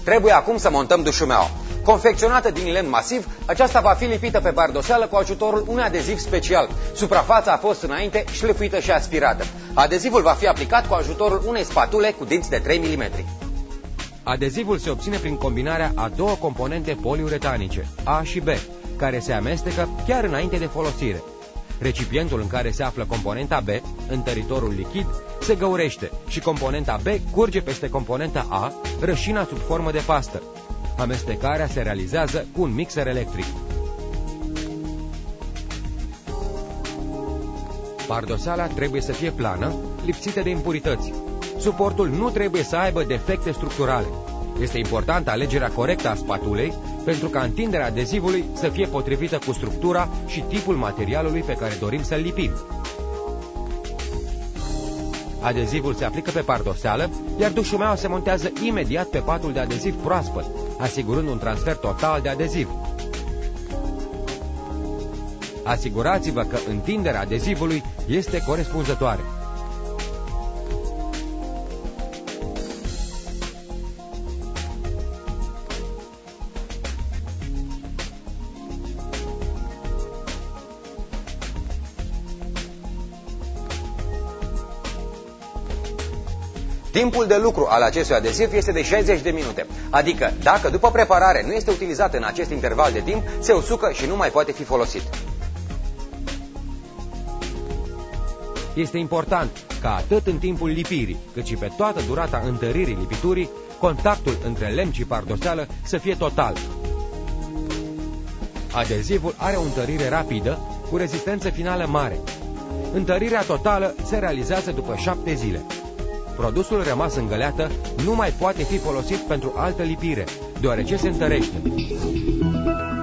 Trebuie acum să montăm dușumeaua. Confecționată din lemn masiv, aceasta va fi lipită pe pardoseală cu ajutorul unui adeziv special. Suprafața a fost înainte șlefuită și aspirată. Adezivul va fi aplicat cu ajutorul unei spatule cu dinți de 3 mm. Adezivul se obține prin combinarea a două componente poliuretanice, A și B, care se amestecă chiar înainte de folosire. Recipientul în care se află componenta B, întăritorul lichid, se găurește și componenta B curge peste componenta A, rășina sub formă de pastă. Amestecarea se realizează cu un mixer electric. Pardoseala trebuie să fie plană, lipsită de impurități. Suportul nu trebuie să aibă defecte structurale. Este importantă alegerea corectă a spatulei pentru ca întinderea adezivului să fie potrivită cu structura și tipul materialului pe care dorim să-l lipim. Adezivul se aplică pe pardoseală, iar dușumeaua se montează imediat pe patul de adeziv proaspăt, asigurând un transfer total de adeziv. Asigurați-vă că întinderea adezivului este corespunzătoare. Timpul de lucru al acestui adeziv este de 60 de minute, adică dacă după preparare nu este utilizat în acest interval de timp, se usucă și nu mai poate fi folosit. Este important ca atât în timpul lipirii, cât și pe toată durata întăririi lipiturii, contactul între lemn și pardoseală să fie total. Adezivul are o întărire rapidă, cu rezistență finală mare. Întărirea totală se realizează după 7 zile. Produsul rămas în găleată nu mai poate fi folosit pentru altă lipire, deoarece se întărește.